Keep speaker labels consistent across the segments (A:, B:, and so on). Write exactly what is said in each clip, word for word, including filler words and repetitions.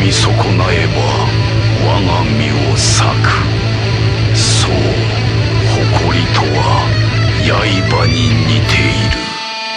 A: に損なえば我が身を裂く。そう誇りとは刃に似ている。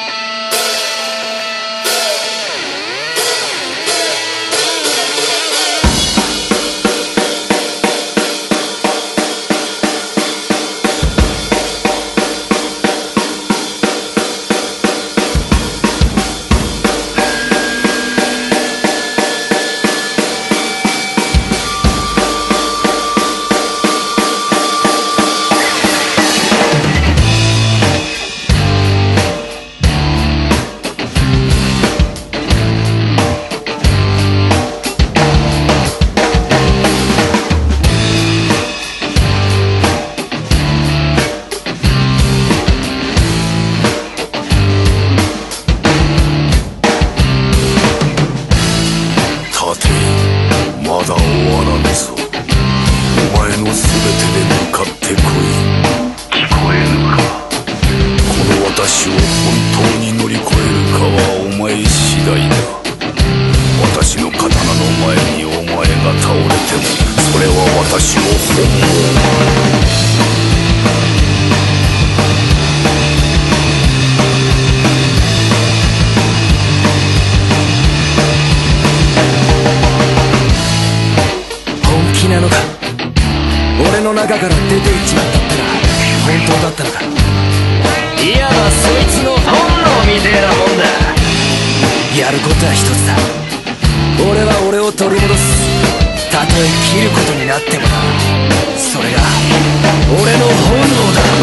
B: 中から出ていっちまったってのは本当だったのか。いわばそいつの本能みてえなもんだ。やることは一つだ。俺は俺を取り戻す。たとえ切ることになってもな。それが俺の本能だ。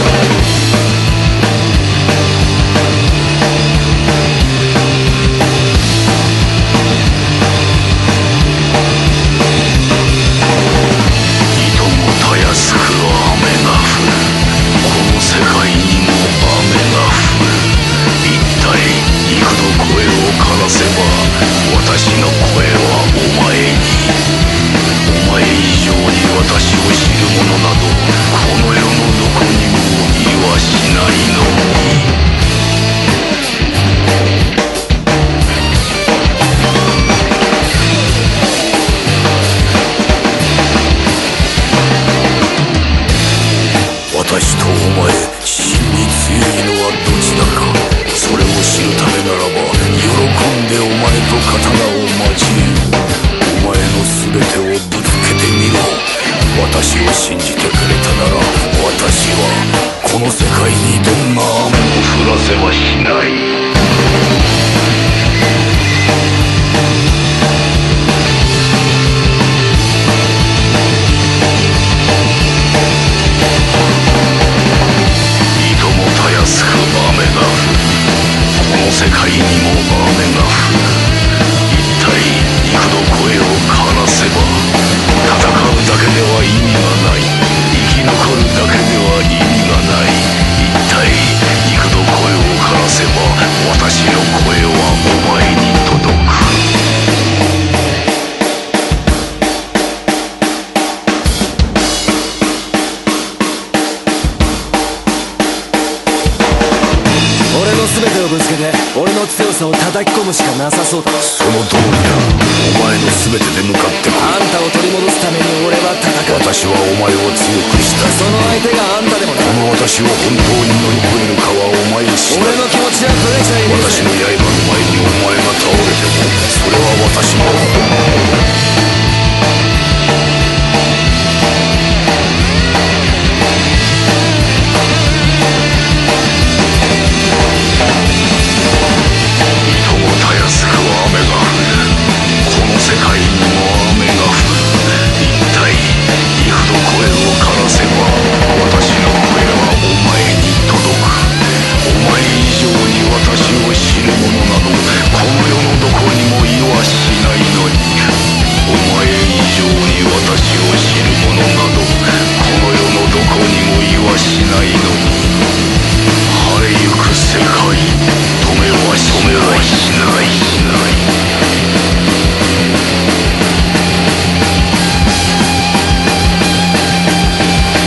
B: 叩き込むしかなさそうだ。
A: その通りだ。お前の全てで向かってこい。
B: あんたを取り戻すために俺は戦う。
A: 私はお前を強くした。
B: その相手があんたでもな。
A: この私を本当に乗り越えるかはお前次第。
B: 俺の気持ちはブレちゃいねえ。
A: 私の刃の前にお前が倒れてもそれは私の本能。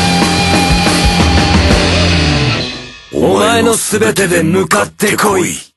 B: 全てで向かってこい。